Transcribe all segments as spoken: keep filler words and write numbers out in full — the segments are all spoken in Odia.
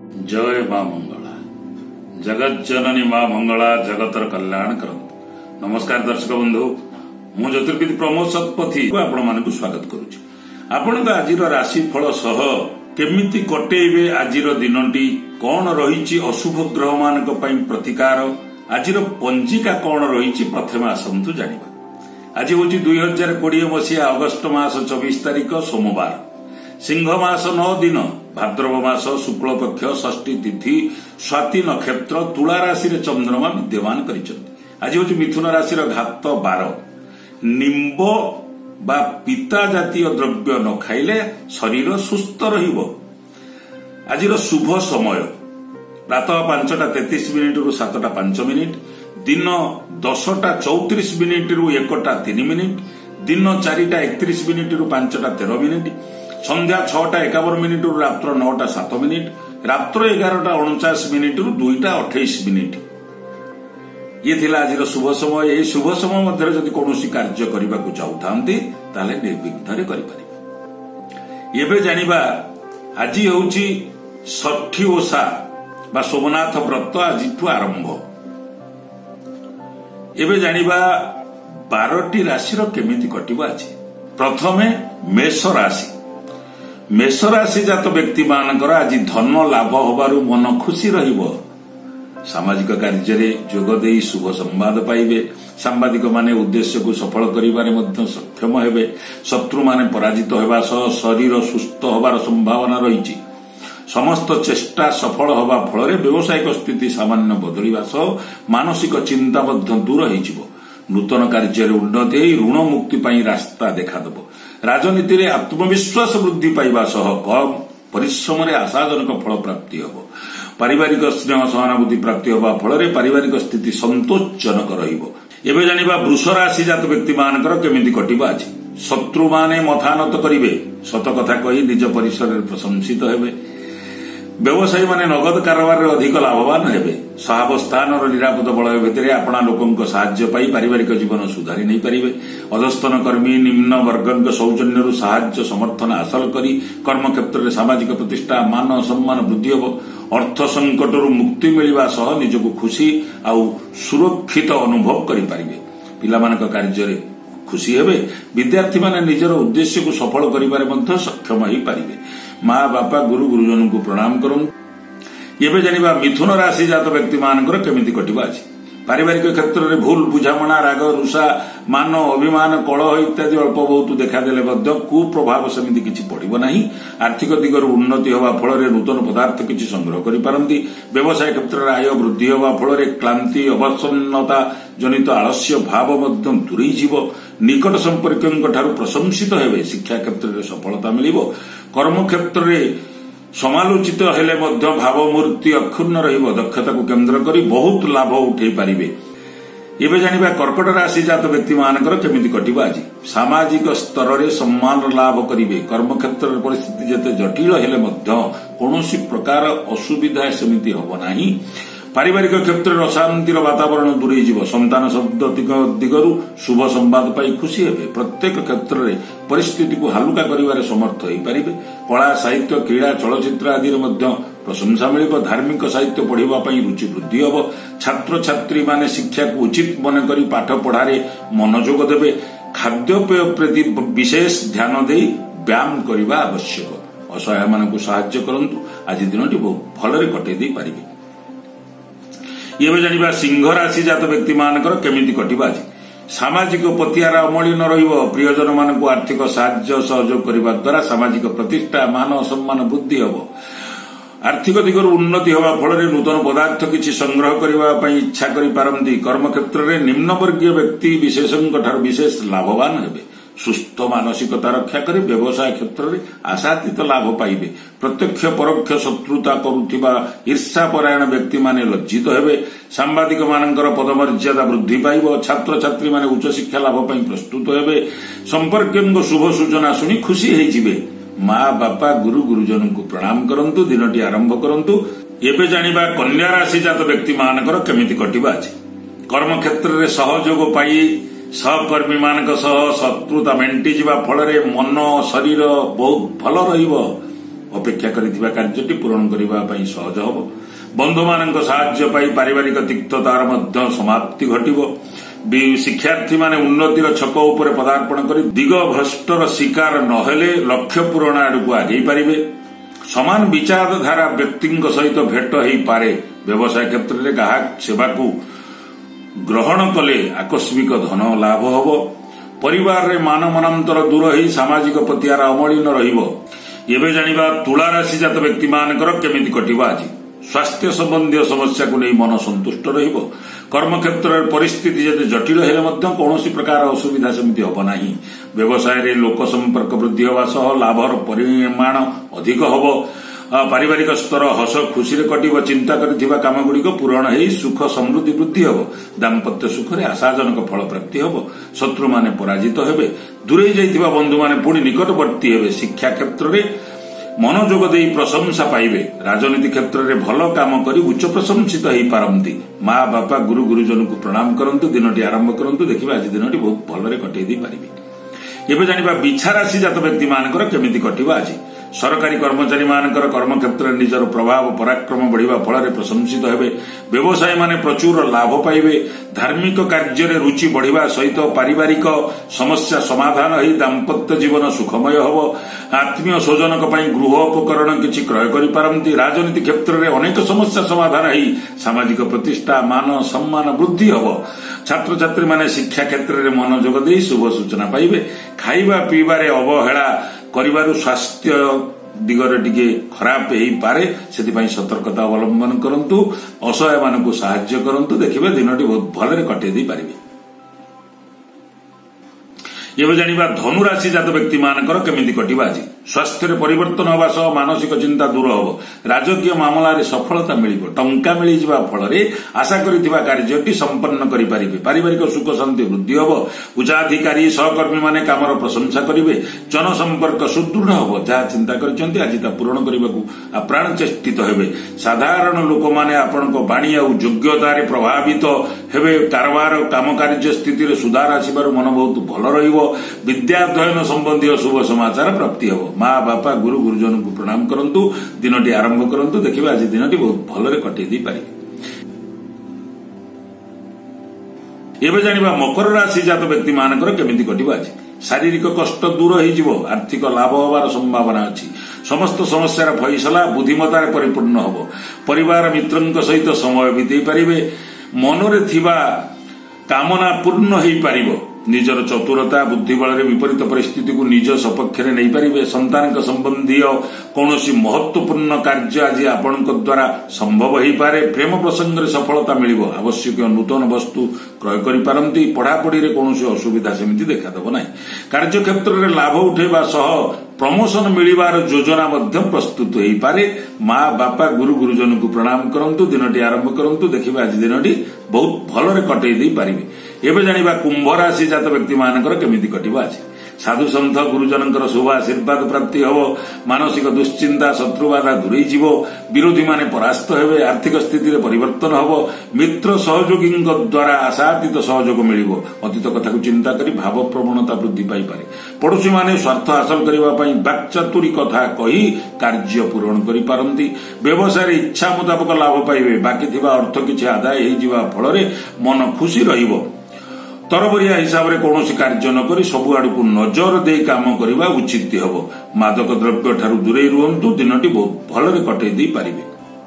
जय मां मंगला जगत जननी मां मंगला जगतर कल्याण करंतु। नमस्कार दर्शक बंधु, मु ज्योतिर्विद प्रमोद शतपथी आपण मानकु स्वागत करूची। आपण आज राशिफल सह केमिति कटेइबे आज दिनटी, कौन रही अशुभ ग्रह मानक पई प्रतिकार, आज पंजिका कौन रही प्रथम आसतु जानिबा। आज हूँ दुई हजार कोड़े मसीहा अगस्ट मास चौबीस तारिख सोमवार, सिंह मास नौ दिन, भाद्रव मास शुक्ल पक्ष षष्ठी तिथि, स्वाति नक्षत्र, तुला राशि चंद्रमा विद्यमान करिसेंति। आज हूँ मिथुन राशि घात बार, निंब बा पिता जातीय द्रव्य न खाइले शरीर सुस्थ रहिबो। आज शुभ समय प्रातः पांचटा तेतीस मिनिट रु सातटा पांच मिनिट, दिन दसटा चौतीस मिनिट रु एकटा तीन मिनिट, दिन चारिटा एकतीस मिनिट रु पांचटा तेरह मिनिट, संध्या छटा एकावन मिनिट रु रात्र नौटा सात मिनिट, रात्र एगारटा अणचाश मिनिट रु दुईटा अठाईस मिनिट। ये थिला आज शुभ समय। ये शुभ समय मध्य जदि कौन कार्य करने को चाहूता निर्विघ्न करें। एबे जानिबा आज हूँ षठी ओषा बा सोमनाथ व्रत आज आरंभ। एबे जानिबा बारटी राशि केमिति कटिबा आज। प्रथमे मेष राशि। मेष राशि जात व्यक्ति मानकर आज धन लाभ होबारु मन खुशी रहिबो। सामाजिक कार्य जोग देई शुभ संवाद पाइबे। सांबादिक माने उद्देश्य को सफल करिबारे मध्य सक्षम हेबे। शत्रु माने पराजित हेबा सह शरीर सुस्थ होबार संभावना रहिछि। समस्त चेष्टा सफल होबा फଳରେ व्यवसायिक स्थिति सामान्य बदलिबा सह मानसिक चिंता मध्य दूर होइजिबो। नूतन कार्य उन्नति ऋण मुक्ति पाई रास्ता देखादेबो। राजनीति रे आत्मविश्वास वृद्धि पाइबा सह कम परिश्रम रे आशाजनक फल प्राप्ति होबो। पारिवारिक स्नेह सहानुभूति प्राप्ति होबा फଳରେ पारिवारिक स्थिति संतोषजनक रहिबो। एबे जानिबा वृष राशि जात व्यक्ति मानकर केमिति कटिबो आज। शत्रु माने मथानत करिवे, सत कथा कहि निज परिसर रे प्रशंसित हेबे। व्यवसायी माने नगद कारोबार रे अधिक लाभवान हेबे। सहावस्थान और निरापद बलय भितरे आपणा लोकंक सहाय्य पाई पारिवारिक जीवन सुधारी नहीं पारिबे। अधस्तन कर्मी निम्न वर्गंक सौजन्यरु सहाय्य समर्थन हासिल करी कर्म क्षेत्र रे सामाजिक प्रतिष्ठा मान सम्मान वृद्धि होबो। अर्थ संकटरु मुक्ति मिलिबा सह निजको खुशी आउ सुरक्षित अनुभव करि पारिबे। पिलामानक कार्य रे खुशी हेबे। विद्यार्थी माने निजर उद्देश्य को सफल करिबारे मध्य सक्षम होई पारिबे। माँ बापा गुरु गुरुजन को प्रणाम करूँ। एबे जानिबा मिथुन राशि जात व्यक्ति मानकर केमिति कटिबा आज। पारिवारिक क्षेत्र में भूल बुझामणा राग रुषा मान अभिमान कलह इत्यादि अल्प बहुत देखादेले मध्य कुप्रभाव सेमिति किछि पड़िबो नाही। आर्थिक दिगर उन्नति होबा फଳରେ नूतन पदार्थ किछि संग्रह करि पारंती। व्यवसाय क्षेत्र में आय वृद्धि होबा फଳରେ क्लांति अवसन्नता जनित आलस्य भाव मध्य दूरेई जीवो। निकट संपर्कଙ୍କ ठारू प्रशंसित हेबे। शिक्षा क्षेत्र में सफलता मिलिबो। कर्म क्षेत्र में समालोचित हेले मध्य भावमूर्ति अक्षुण्ण रहिबो। दक्षता को केंद्र करी बहुत लाभ उठे पारिबे। एबे जानिबा कर्कट राशि जात व्यक्ति मानकर केमिति कटिबा आज। सामाजिक स्तर रे सम्मान लाभ करिवे। कर्म क्षेत्र रे परिस्थिति जते जटिल हेले मध्य कोनोसी प्रकार असुविधा समिति होबो नाही। पारिवारिक क्षेत्र में अशांतिर वातावरण दूरे जीव। संतान शब्द दिगरु शुभ संवाद पाई खुशी हेबे। प्रत्येक क्षेत्र में परिस्थिति को हालुका करिवारे समर्थ होई पारिबे। कला साहित्य क्रीड़ा चलचित्र आदि मध्य प्रशंसा मिलिबो। धार्मिक साहित्य पढ़िबा पई रुचि वृद्धि होबो। छात्र छात्री माने शिक्षा को उचित मन करी पाठ पढ़ारे मनोयोग देबे। खाद्यपेय प्रति विशेष ध्यान देई व्यायाम करिबा आवश्यक। असहाय मानकु सहाय्य करंतु। आज दिनटी बहुत भलरे कटै देई पारिबे। ये जानिबा सिंह राशि जात व्यक्ति मानकर केमिति कटिबा आज। सामाजिक पतियारा अमलिन रहिबो। प्रियजन मानकु आर्थिक सहाय्य सहयोग करिबा द्वारा सामाजिक प्रतिष्ठा मान सम्मान वृद्धि होबो। आर्थिक दिगर उन्नति होबा फଳରେ नूतन पदार्थ किछि संग्रह करिबा पई इच्छा करि पारंती। कर्म क्षेत्र में निम्न वर्गीय व्यक्ति विशेषଙ୍କ ठाରୁ विशेष लाभवान हेबे। सुस्थ मानसिकता रक्षा करी व्यवसाय क्षेत्र में आशातीत लाभ पाइबे। प्रत्यक्ष परोक्ष शत्रुता करुथिबा ईर्षापरायण व्यक्ति माने लज्जित हेबे। सांबादिक मानकर पदमर्यादा वृद्धि पाइबो। छात्र छात्री माने उच्च शिक्षा लाभ पई प्रस्तुत हेबे। संपर्कଙ୍କ शुभ सूचना सुनी खुशी होई जिवे। माँ बापा गुरु गुरुजन को प्रणाम करंतु। दिनटी आरंभ करंतु। एबे जानिबा कन्या राशि जात व्यक्ति मानकर केमिति कटिबा आज। कर्म क्षेत्र में सहयोग पाई सहकर्मी मान शत्रुता मेंटी फल मन शरीर बहुत भल ଅପେକ୍ଷା କରିଥିବା କାର୍ଯ୍ୟଟି ପୂରଣ କରିବା ପାଇଁ ସହଜ ହେବ। ବନ୍ଧୁମାନଙ୍କ ସାହାଯ୍ୟ ପାଇ ପାରିବାରିକ ତିକ୍ତତାର ମଧ୍ୟ ସମାପ୍ତି ଘଟିବ। ଶିକ୍ଷାର୍ଥୀମାନେ ଉନ୍ନତିର ଛକ ଉପରେ ପଦାର୍ପଣ କରି ଦିଗ ଭ୍ରଷ୍ଟର ଶିକାର ନହେଲେ ଲକ୍ଷ୍ୟ ପୂରଣ ଆଡ଼କୁ ଆଗେଇ ପାରିବେ। ସମାନ ବିଚାରଧାରା ବ୍ୟକ୍ତିଙ୍କ ସହିତ ଭେଟ ହୋଇପାରେ। ବ୍ୟବସାୟ କ୍ଷେତ୍ରରେ ଗ୍ରାହକ ସେବାକୁ ଗ୍ରହଣ କଲେ ଆକସ୍ମିକ ଧନ ଲାଭ ହେବ। ପରିବାରରେ ମାନ ମନାନ୍ତର ଦୂର ହୋଇ ସାମାଜିକ ପତିଆରା ଅମଳିନ ରହିବ। ଏବେ ଜାଣିବା ତୁଳା ରାଶି ଜାତ ବ୍ୟକ୍ତିମାନଙ୍କର କେମିତି କଟିବ ଆଜି। ସ୍ୱାସ୍ଥ୍ୟ ସମ୍ବନ୍ଧୀୟ ସମସ୍ୟାକୁ ନେଇ ମନ ସନ୍ତୁଷ୍ଟ ରହିବ। କର୍ମକ୍ଷେତ୍ରରେ ପରିସ୍ଥିତି ଯେତେ ଜଟିଳ ହେଲେ ମଧ୍ୟ କୌଣସି ପ୍ରକାର ଅସୁବିଧା ସେମିତି ହେବ ନାହିଁ। ବ୍ୟବସାୟରେ ଲୋକ ସମ୍ପର୍କ ବୃଦ୍ଧି ହେବା ସହ ଲାଭର ପରିମାଣ ଅଧିକ ହେବ। ପାରିବାରିକ ସ୍ତର ହସ ଖୁସିରେ କଟିବ। ଚିନ୍ତା କରିଥିବା କାମଗୁଡ଼ିକ ପୂରଣ ହୋଇ ସୁଖ ସମୃଦ୍ଧି ବୃଦ୍ଧି ହେବ। ଦାମ୍ପତ୍ୟ ସୁଖରେ ଆଶାଜନକ ଫଳ ପ୍ରାପ୍ତି ହେବ। ଶତ୍ରୁମାନେ ପରାଜିତ ହେବେ। ଦୂରେଇ ଯାଇଥିବା ବନ୍ଧୁମାନେ ପୁଣି ନିକଟବର୍ତ୍ତୀ ହେବେ। ଶିକ୍ଷା କ୍ଷେତ୍ରରେ ମନୋଯୋଗ ଦେଇ ପ୍ରଶଂସା ପାଇବେ। ରାଜନୀତି କ୍ଷେତ୍ରରେ ଭଲ କାମ କରି ଉଚ୍ଚ ପ୍ରଶଂସିତ ହୋଇପାରନ୍ତି। ମା ବାପା ଗୁରୁ ଗୁରୁଜନଙ୍କୁ ପ୍ରଣାମ କରନ୍ତୁ। ଦିନଟି ଆରମ୍ଭ କରନ୍ତୁ। ଦେଖିବା ଆଜି ଦିନଟି ବହୁତ ଭଲରେ କଟେଇ ଦେଇପାରିବେ। ଏବେ ଜାଣିବା ବିଛା ରାଶି ଜାତ ବ୍ୟକ୍ତିମାନଙ୍କର କେମିତି କଟିବ ଆଜି। ସରକାରୀ କର୍ମଚାରୀମାନଙ୍କର କର୍ମକ୍ଷେତ୍ରରେ ନିଜର ପ୍ରଭାବ ପରାକ୍ରମ ବଢ଼ିବା ଫଳରେ ପ୍ରଶଂସିତ ହେବେ। ବ୍ୟବସାୟୀମାନେ ପ୍ରଚୁର ଲାଭ ପାଇବେ। ଧାର୍ମିକ କାର୍ଯ୍ୟରେ ରୁଚି ବଢ଼ିବା ସହିତ ପାରିବାରିକ ସମସ୍ୟା ସମାଧାନ ହୋଇ ଦାମ୍ପତ୍ୟ ଜୀବନ ସୁଖମୟ ହେବ। ଆତ୍ମୀୟ ସ୍ୱଜନଙ୍କ ପାଇଁ ଗୃହ ଉପକରଣ କିଛି କ୍ରୟ କରିପାରନ୍ତି। ରାଜନୀତି କ୍ଷେତ୍ରରେ ଅନେକ ସମସ୍ୟା ସମାଧାନ ହୋଇ ସାମାଜିକ ପ୍ରତିଷ୍ଠା ମାନ ସମ୍ମାନ ବୃଦ୍ଧି ହେବ। ଛାତ୍ରଛାତ୍ରୀମାନେ ଶିକ୍ଷା କ୍ଷେତ୍ରରେ ମନୋଯୋଗ ଦେଇ ଶୁଭ ସୂଚନା ପାଇବେ। ଖାଇବା ପିଇବାରେ ଅବହେଳା କରିବାରୁ ସ୍ୱାସ୍ଥ୍ୟ ଦିଗରେ ଟିକେ ଖରାପ ହେଇପାରେ। ସେଥିପାଇଁ ସତର୍କତା ଅବଲମ୍ବନ କରନ୍ତୁ। ଅସହାୟମାନଙ୍କୁ ସାହାଯ୍ୟ କରନ୍ତୁ। ଦେଖିବେ ଦିନଟି ବହୁତ ଭଲରେ କଟେଇ ଦେଇପାରିବେ। ଏବେ ଜାଣିବା ଧନୁ ରାଶି ଜାତ ବ୍ୟକ୍ତିମାନଙ୍କର କେମିତି କଟିବ ଆଜି। ସ୍ୱାସ୍ଥ୍ୟରେ ପରିବର୍ତ୍ତନ ହେବା ସହ ମାନସିକ ଚିନ୍ତା ଦୂର ହେବ। ରାଜକୀୟ ମାମଲାରେ ସଫଳତା ମିଳିବ। ଟଙ୍କା ମିଳିଯିବା ଫଳରେ ଆଶା କରିଥିବା କାର୍ଯ୍ୟଟି ସମ୍ପନ୍ନ କରିପାରିବେ। ପାରିବାରିକ ସୁଖ ଶାନ୍ତି ବୃଦ୍ଧି ହେବ। ଉଚ୍ଚାଧିକାରୀ ସହକର୍ମୀମାନେ କାମର ପ୍ରଶଂସା କରିବେ। ଜନସମ୍ପର୍କ ସୁଦୃଢ଼ ହେବ। ଯାହା ଚିନ୍ତା କରିଛନ୍ତି ଆଜି ତା ପୂରଣ କରିବାକୁ ଆପ୍ରାଣ ଚେଷ୍ଟିତ ହେବେ। ସାଧାରଣ ଲୋକମାନେ ଆପଣଙ୍କ ବାଣୀ ଆଉ ଯୋଗ୍ୟତାରେ ପ୍ରଭାବିତ ହେବେ। କାରବାର କାମ କାର୍ଯ୍ୟ ସ୍ଥିତିରେ ସୁଧାର ଆସିବାରୁ ମନ ବହୁତ ଭଲ ରହିବ। ବିଦ୍ୟାଧ୍ୟୟନ ସମ୍ବନ୍ଧୀୟ ଶୁଭ ସମାଚାର ପ୍ରାପ୍ତି ହେବ। ମା ବାପା ଗୁରୁ ଗୁରୁଜନଙ୍କୁ ପ୍ରଣାମ କରନ୍ତୁ। ଦିନଟି ଆରମ୍ଭ କରନ୍ତୁ। ଦେଖିବେ ଆଜି ଦିନଟି ବହୁତ ଭଲରେ କଟେଇ ଦେଇପାରିବେ। ଏବେ ଜାଣିବା ମକର ରାଶି ଜାତ ବ୍ୟକ୍ତିମାନଙ୍କର କେମିତି କଟିବ ଆଜି। ଶାରୀରିକ କଷ୍ଟ ଦୂର ହୋଇଯିବ। ଆର୍ଥିକ ଲାଭ ହେବାର ସମ୍ଭାବନା ଅଛି। ସମସ୍ତ ସମସ୍ୟାର ଫଇସଲା ବୁଦ୍ଧିମତାରେ ପରିପୂର୍ଣ୍ଣ ହେବ। ପରିବାର ମିତ୍ରଙ୍କ ସହିତ ସମୟ ବିତେଇ ପାରିବେ। ମନରେ ଥିବା କାମନା ପୂର୍ଣ୍ଣ ହୋଇପାରିବ। ନିଜର ଚତୁରତା ବୁଦ୍ଧି ବଳରେ ବିପରୀତ ପରିସ୍ଥିତିକୁ ନିଜ ସପକ୍ଷରେ ନେଇପାରିବେ। ସନ୍ତାନଙ୍କ ସମ୍ବନ୍ଧୀୟ କୌଣସି ମହତ୍ୱପୂର୍ଣ୍ଣ କାର୍ଯ୍ୟ ଆଜି ଆପଣଙ୍କ ଦ୍ୱାରା ସମ୍ଭବ ହୋଇପାରେ। ପ୍ରେମ ପ୍ରସଙ୍ଗରେ ସଫଳତା ମିଳିବ। ଆବଶ୍ୟକୀୟ ନୂତନ ବସ୍ତୁ କ୍ରୟ କରିପାରନ୍ତି। ପଢ଼ାପଢ଼ିରେ କୌଣସି ଅସୁବିଧା ସେମିତି ଦେଖାଦେବ ନାହିଁ। କାର୍ଯ୍ୟକ୍ଷେତ୍ରରେ ଲାଭ ଉଠାଇବା ସହ ପ୍ରମୋଶନ ମିଳିବାର ଯୋଜନା ମଧ୍ୟ ପ୍ରସ୍ତୁତ ହୋଇପାରେ। ମା ବାପା ଗୁରୁ ଗୁରୁଜନଙ୍କୁ ପ୍ରଣାମ କରନ୍ତୁ। ଦିନଟି ଆରମ୍ଭ କରନ୍ତୁ। ଦେଖିବେ ଆଜି ଦିନଟି ବହୁତ ଭଲରେ କଟେଇ ଦେଇପାରିବେ। ଏବେ ଜାଣିବା କୁମ୍ଭ ରାଶି ଜାତ ବ୍ୟକ୍ତିମାନଙ୍କର କେମିତି କଟିବ ଆଜି। ସାଧୁ ସନ୍ଥ ଗୁରୁଜନଙ୍କର ଶୁଭ ଆଶୀର୍ବାଦ ପ୍ରାପ୍ତି ହେବ। ମାନସିକ ଦୁଶ୍ଚିନ୍ତା ଶତ୍ରୁବାଧା ଦୂରେଇଯିବ। ବିରୋଧୀମାନେ ପରାସ୍ତ ହେବେ। ଆର୍ଥିକ ସ୍ଥିତିରେ ପରିବର୍ତ୍ତନ ହେବ। ମିତ୍ର ସହଯୋଗୀଙ୍କ ଦ୍ୱାରା ଆଶାତୀତ ସହଯୋଗ ମିଳିବ। ଅତୀତ କଥାକୁ ଚିନ୍ତା କରି ଭାବ ପ୍ରବଣତା ବୃଦ୍ଧି ପାଇପାରେ। ପଡ଼ୋଶୀମାନେ ସ୍ୱାର୍ଥ ହାସଲ କରିବା ପାଇଁ ବାକ୍ଚାତୁରୀ କଥା କହି କାର୍ଯ୍ୟ ପୂରଣ କରିପାରନ୍ତି। ବ୍ୟବସାୟରେ ଇଚ୍ଛା ମୁତାବକ ଲାଭ ପାଇବେ। ବାକି ଥିବା ଅର୍ଥ କିଛି ଆଦାୟ ହୋଇଯିବା ଫଳରେ ମନ ଖୁସି ରହିବ। ତରବରିଆ ହିସାବରେ କୌଣସି କାର୍ଯ୍ୟ ନ କରି ସବୁଆଡ଼କୁ ନଜର ଦେଇ କାମ କରିବା ଉଚିତ ହେବ। ମାଦକ ଦ୍ରବ୍ୟ ଠାରୁ ଦୂରେଇ ରୁହନ୍ତୁ। ଦିନଟି ବହୁତ ଭଲରେ କଟେଇ ଦେଇପାରିବେ।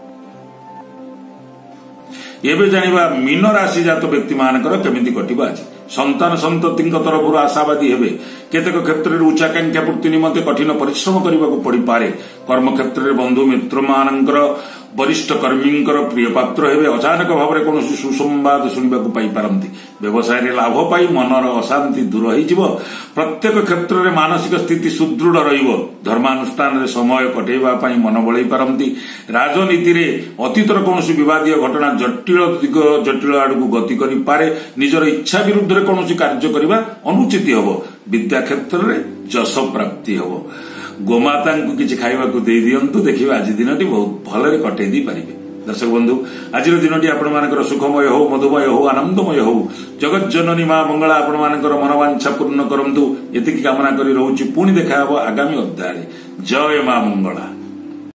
ଏବେ ଜାଣିବା ମୀନ ରାଶି ଜାତ ବ୍ୟକ୍ତିମାନଙ୍କର କେମିତି କଟିବ ଆଜି। ସନ୍ତାନ ସନ୍ତତିଙ୍କ ତରଫରୁ ଆଶାବାଦୀ ହେବେ। କେତେକ କ୍ଷେତ୍ରରେ ଉଚ୍ଚାକାଂକ୍ଷା ପୂର୍ତ୍ତି ନିମନ୍ତେ କଠିନ ପରିଶ୍ରମ କରିବାକୁ ପଡ଼ିପାରେ। କର୍ମକ୍ଷେତ୍ରରେ ବନ୍ଧୁ ମିତ୍ରମାନଙ୍କର ବରିଷ୍ଠ କର୍ମୀଙ୍କର ପ୍ରିୟ ପାତ୍ର ହେବେ। ଅଚାନକ ଭାବରେ କୌଣସି ସୁସମ୍ବାଦ ଶୁଣିବାକୁ ପାଇପାରନ୍ତି। ବ୍ୟବସାୟରେ ଲାଭ ପାଇ ମନର ଅଶାନ୍ତି ଦୂର ହୋଇଯିବ। ପ୍ରତ୍ୟେକ କ୍ଷେତ୍ରରେ ମାନସିକ ସ୍ଥିତି ସୁଦୃଢ଼ ରହିବ। ଧର୍ମାନୁଷ୍ଠାନରେ ସମୟ କଟେଇବା ପାଇଁ ମନ ବଳେଇ ପାରନ୍ତି। ରାଜନୀତିରେ ଅତୀତର କୌଣସି ବିବାଦୀୟ ଘଟଣା ଜଟିଳ ଦିଗ ଜଟିଳ ଆଡ଼କୁ ଗତି କରିପାରେ। ନିଜର ଇଚ୍ଛା ବିରୁଦ୍ଧରେ କୌଣସି କାର୍ଯ୍ୟ କରିବା ଅନୁଚିତ ହେବ। ବିଦ୍ୟା କ୍ଷେତ୍ରରେ ଯଶ ପ୍ରାପ୍ତି ହେବ। ଗୋମାତାଙ୍କୁ କିଛି ଖାଇବାକୁ ଦେଇ ଦିଅନ୍ତୁ। ଦେଖିବେ ଆଜି ଦିନଟି ବହୁତ ଭଲରେ କଟେଇ ଦେଇପାରିବେ। ଦର୍ଶକ ବନ୍ଧୁ, ଆଜିର ଦିନଟି ଆପଣମାନଙ୍କର ସୁଖମୟ ହେଉ, ମଧୁମୟ ହେଉ, ଆନନ୍ଦମୟ ହେଉ। ଜଗଜ୍ଜନନୀ ମା ମଙ୍ଗଳା ଆପଣମାନଙ୍କର ମନୋବାଞ୍ଛା ପୂର୍ଣ୍ଣ କରନ୍ତୁ। ଏତିକି କାମନା କରି ରହୁଛି। ପୁଣି ଦେଖା ହେବ ଆଗାମୀ ଅଧ୍ୟାୟରେ। ଜୟ ମା ମଙ୍ଗଳା।